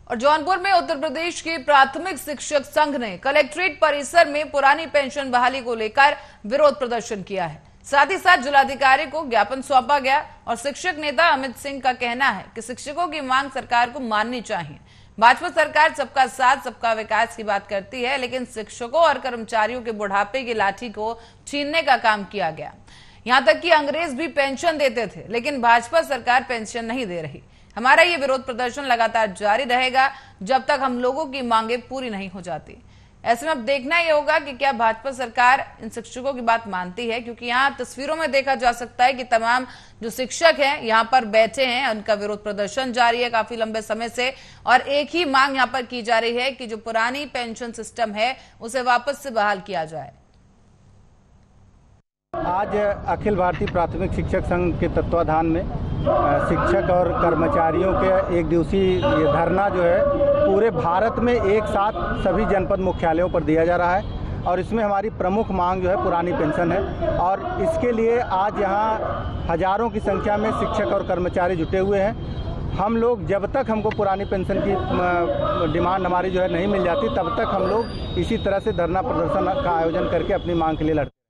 और जौनपुर में उत्तर प्रदेश के प्राथमिक शिक्षक संघ ने कलेक्ट्रेट परिसर में पुरानी पेंशन बहाली को लेकर विरोध प्रदर्शन किया है। साथ ही साथ जिलाधिकारी को ज्ञापन सौंपा गया और शिक्षक नेता अमित सिंह का कहना है कि शिक्षकों की मांग सरकार को माननी चाहिए। भाजपा सरकार सबका साथ सबका विकास की बात करती है, लेकिन शिक्षकों और कर्मचारियों के बुढ़ापे की लाठी को छीनने का काम किया गया। यहां तक कि अंग्रेज भी पेंशन देते थे, लेकिन भाजपा सरकार पेंशन नहीं दे रही। हमारा ये विरोध प्रदर्शन लगातार जारी रहेगा जब तक हम लोगों की मांगे पूरी नहीं हो जाती। ऐसे में अब देखना ये होगा कि क्या भाजपा सरकार इन शिक्षकों की बात मानती है, क्योंकि यहाँ तस्वीरों में देखा जा सकता है कि तमाम जो शिक्षक हैं यहाँ पर बैठे हैं, उनका विरोध प्रदर्शन जारी है काफी लंबे समय से। और एक ही मांग यहाँ पर की जा रही है कि जो पुरानी पेंशन सिस्टम है उसे वापस से बहाल किया जाए। आज अखिल भारतीय प्राथमिक शिक्षक संघ के तत्वाधान में शिक्षक और कर्मचारियों के एक दिवसीय धरना जो है पूरे भारत में एक साथ सभी जनपद मुख्यालयों पर दिया जा रहा है। और इसमें हमारी प्रमुख मांग जो है पुरानी पेंशन है। और इसके लिए आज यहाँ हजारों की संख्या में शिक्षक और कर्मचारी जुटे हुए हैं। हम लोग जब तक हमको पुरानी पेंशन की डिमांड हमारी जो है नहीं मिल जाती, तब तक हम लोग इसी तरह से धरना प्रदर्शन का आयोजन करके अपनी मांग के लिए लड़ते।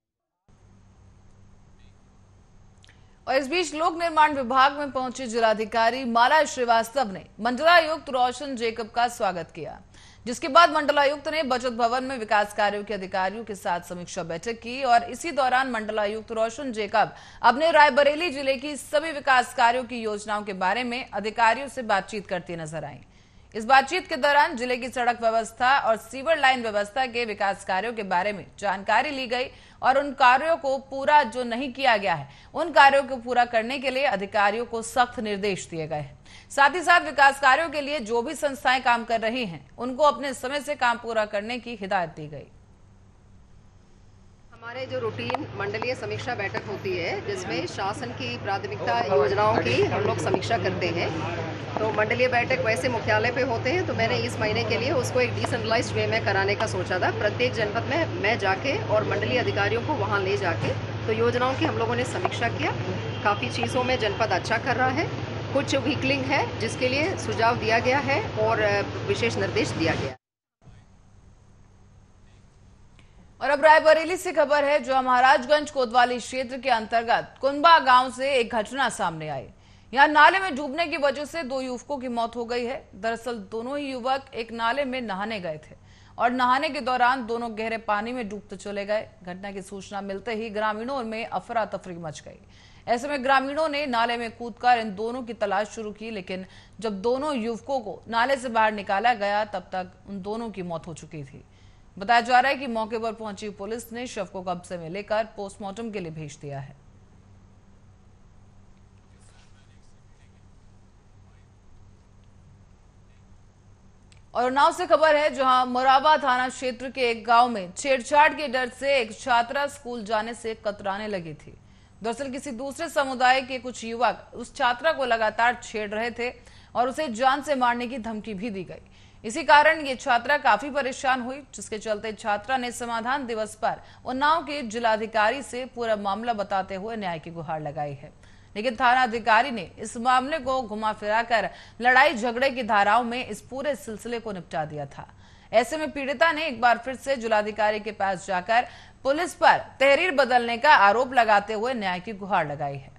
और इस बीच लोक निर्माण विभाग में पहुंचे जिलाधिकारी माला श्रीवास्तव ने मंडलायुक्त रोशन जेकब का स्वागत किया, जिसके बाद मंडलायुक्त ने बचत भवन में विकास कार्यों के अधिकारियों के साथ समीक्षा बैठक की। और इसी दौरान मंडलायुक्त रोशन जेकब अपने रायबरेली जिले की सभी विकास कार्यों की योजनाओं के बारे में अधिकारियों से बातचीत करती नजर आई। इस बातचीत के दौरान जिले की सड़क व्यवस्था और सीवर लाइन व्यवस्था के विकास कार्यों के बारे में जानकारी ली गई और उन कार्यों को पूरा जो नहीं किया गया है उन कार्यों को पूरा करने के लिए अधिकारियों को सख्त निर्देश दिए गए हैं। साथ ही साथ विकास कार्यों के लिए जो भी संस्थाएं काम कर रही हैं उनको अपने समय से काम पूरा करने की हिदायत दी गई। हमारे जो रूटीन मंडलीय समीक्षा बैठक होती है, जिसमें शासन की प्राथमिकता योजनाओं की हम लोग समीक्षा करते हैं, तो मंडलीय बैठक वैसे मुख्यालय पे होते हैं। तो मैंने इस महीने के लिए उसको एक डिसेंट्रलाइज्ड वे में कराने का सोचा था। प्रत्येक जनपद में मैं जाके और मंडलीय अधिकारियों को वहाँ ले जाके तो योजनाओं की हम लोगों ने समीक्षा किया। काफ़ी चीज़ों में जनपद अच्छा कर रहा है, कुछ वीकलिंग है जिसके लिए सुझाव दिया गया है और विशेष निर्देश दिया गया। और अब रायबरेली से खबर है, जो महाराजगंज कोतवाली क्षेत्र के अंतर्गत कुंबा गांव से एक घटना सामने आई। यहां नाले में डूबने की वजह से 2 युवकों की मौत हो गई है। दरअसल दोनों ही युवक एक नाले में नहाने गए थे और नहाने के दौरान दोनों गहरे पानी में डूबते चले गए। घटना की सूचना मिलते ही ग्रामीणों में अफरा तफरी मच गई। ऐसे में ग्रामीणों ने नाले में कूदकर इन दोनों की तलाश शुरू की, लेकिन जब दोनों युवकों को नाले से बाहर निकाला गया तब तक उन दोनों की मौत हो चुकी थी। बताया जा रहा है कि मौके पर पहुंची पुलिस ने शव को कब्जे में लेकर पोस्टमार्टम के लिए भेज दिया है। और उन्नाव से खबर है, जहां मोराबा थाना क्षेत्र के एक गांव में छेड़छाड़ के डर से एक छात्रा स्कूल जाने से कतराने लगी थी। दरअसल किसी दूसरे समुदाय के कुछ युवक उस छात्रा को लगातार छेड़ रहे थे और उसे जान से मारने की धमकी भी दी गई। इसी कारण ये छात्रा काफी परेशान हुई, जिसके चलते छात्रा ने समाधान दिवस पर उन्नाव के जिलाधिकारी से पूरा मामला बताते हुए न्याय की गुहार लगाई है। लेकिन थाना अधिकारी ने इस मामले को घुमा फिराकर लड़ाई झगड़े की धाराओं में इस पूरे सिलसिले को निपटा दिया था। ऐसे में पीड़िता ने एक बार फिर से जिलाधिकारी के पास जाकर पुलिस पर तहरीर बदलने का आरोप लगाते हुए न्याय की गुहार लगाई है।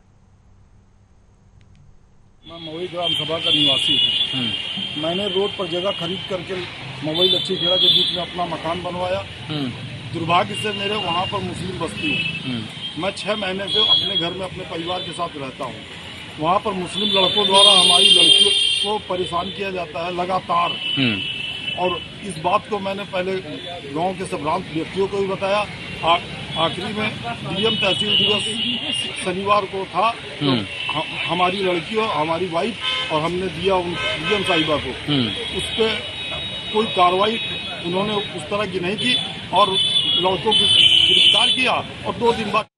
मैं मवई ग्राम सभा का निवासी हूँ। मैंने रोड पर जगह खरीद करके मवई लच्छी खेड़ा के बीच में अपना मकान बनवाया। दुर्भाग्य से मेरे वहाँ पर मुस्लिम बस्ती है। मैं 6 महीने से अपने घर में अपने परिवार के साथ रहता हूँ। वहाँ पर मुस्लिम लड़कों द्वारा हमारी लड़कियों को परेशान किया जाता है लगातार। और इस बात को मैंने पहले गांव के संभ्रांत व्यक्तियों को भी बताया। आखिरी में डीएम तहसील दिवस शनिवार को था, तो हमारी लड़कियों, हमारी वाइफ और हमने दिया उन डीएम साहिबा को। उस पर कोई कार्रवाई उन्होंने उस तरह की नहीं की और लड़कों को गिरफ्तार किया और 2 दिन बाद।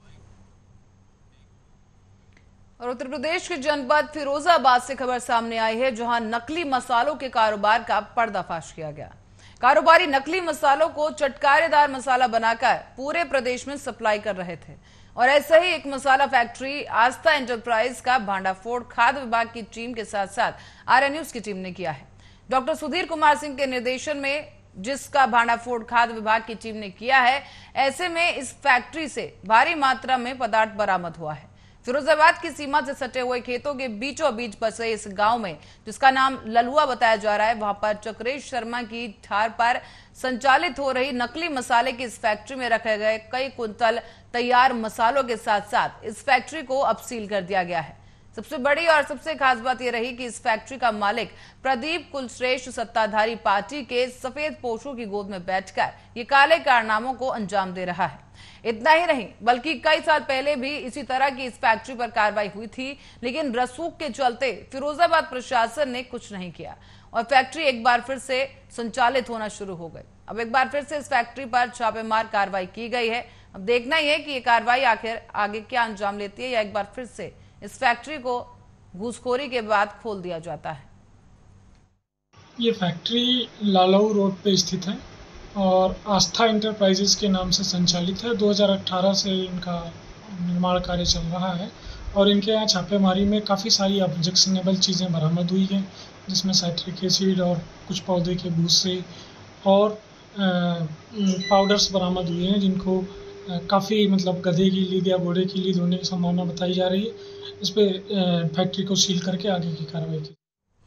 और उत्तर प्रदेश के जनपद फिरोजाबाद से खबर सामने आई है, जहां नकली मसालों के कारोबार का पर्दाफाश किया गया। कारोबारी नकली मसालों को चटकारेदार मसाला बनाकर पूरे प्रदेश में सप्लाई कर रहे थे। और ऐसा ही एक मसाला फैक्ट्री आस्था एंटरप्राइज का भांडाफोड़ खाद्य विभाग की टीम के साथ साथ आर्य न्यूज की टीम ने किया है। डॉक्टर सुधीर कुमार सिंह के निर्देशन में जिसका भांडाफोड़ खाद्य विभाग की टीम ने किया है, ऐसे में इस फैक्ट्री से भारी मात्रा में पदार्थ बरामद हुआ है। फिरोजाबाद की सीमा से सटे हुए खेतों के बीचों बीच बसे इस गांव में, जिसका नाम ललुआ बताया जा रहा है, वहां पर चक्रेश शर्मा की ठार पर संचालित हो रही नकली मसाले की इस फैक्ट्री में रखे गए कई कुंतल तैयार मसालों के साथ साथ इस फैक्ट्री को अब सील कर दिया गया है। सबसे बड़ी और सबसे खास बात यह रही कि इस फैक्ट्री का मालिक प्रदीप कुलश्रेष्ठ सत्ताधारी पार्टी के सफेद पोशों की गोद में बैठकर ये काले कारनामों को अंजाम दे रहा है। इतना ही नहीं बल्कि कई साल पहले भी इसी तरह की इस फैक्ट्री पर कार्रवाई हुई थी, लेकिन रसूख के चलते फिरोजाबाद प्रशासन ने कुछ नहीं किया और फैक्ट्री एक बार फिर से संचालित होना शुरू हो गई। अब एक बार फिर से इस फैक्ट्री पर छापेमार कार्रवाई की गई है। अब देखना ही है कि ये कार्रवाई आखिर आगे क्या अंजाम लेती है या एक बार फिर से इस फैक्ट्री को घूसखोरी के बाद खोल दिया जाता है। ये फैक्ट्री लालऊ रोड पे स्थित है और आस्था इंटरप्राइजेस के नाम से संचालित है। 2018 से इनका निर्माण कार्य चल रहा है और इनके यहाँ छापेमारी में काफ़ी सारी ऑब्जेक्शनेबल चीज़ें बरामद हुई हैं, जिसमें साइट्रिक एसिड और कुछ पौधे के भूसे और पाउडर्स बरामद हुए हैं, जिनको काफ़ी गधे की लीद या घोड़े की लीद होने की संभावना बताई जा रही है। इस पे फैक्ट्री को सील करके आगे की कार्रवाई की।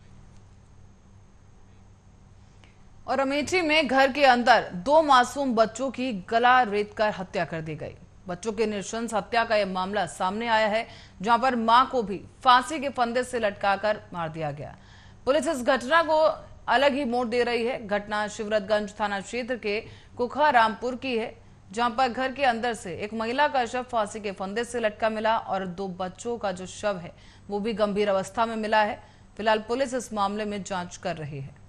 और अमेठी में घर के अंदर 2 मासूम बच्चों की गला रेतकर हत्या कर दी गई। बच्चों के नृशंस हत्या का यह मामला सामने आया है, जहां पर मां को भी फांसी के फंदे से लटकाकर मार दिया गया। पुलिस इस घटना को अलग ही मोड़ दे रही है। घटना शिवरतगंज थाना क्षेत्र के कुखा रामपुर की है, जहां पर घर के अंदर से एक महिला का शव फांसी के फंदे से लटका मिला और 2 बच्चों का जो शव है वो भी गंभीर अवस्था में मिला है। फिलहाल पुलिस इस मामले में जांच कर रही है।